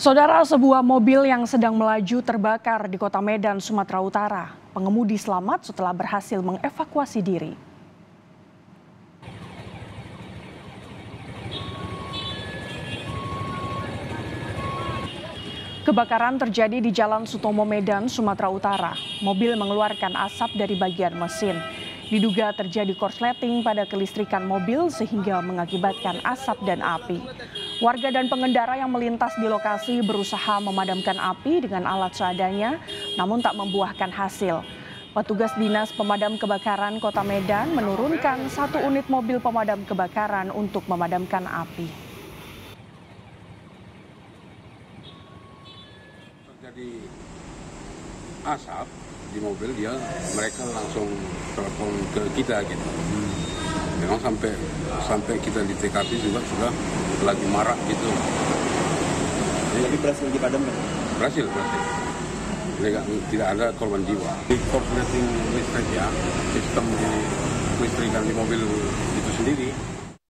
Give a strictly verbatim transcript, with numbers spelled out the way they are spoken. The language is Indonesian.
Saudara, sebuah mobil yang sedang melaju terbakar di Kota Medan, Sumatera Utara. Pengemudi selamat setelah berhasil mengevakuasi diri. Kebakaran terjadi di Jalan Sutomo Medan, Sumatera Utara. Mobil mengeluarkan asap dari bagian mesin. Diduga terjadi korsleting pada kelistrikan mobil sehingga mengakibatkan asap dan api. Warga dan pengendara yang melintas di lokasi berusaha memadamkan api dengan alat seadanya, namun tak membuahkan hasil. Petugas Dinas Pemadam Kebakaran Kota Medan menurunkan satu unit mobil pemadam kebakaran untuk memadamkan api. Terjadi asap di mobil, dia mereka langsung telepon ke kita gitu. Memang sampai sampai kita di T K P juga sudah lagi marak gitu. Jadi berhasil dipadamkan? Berhasil, berhasil. Tidak, tidak ada korban jiwa. Di korsleting listrik ya, sistem di listrikan di mobil itu sendiri.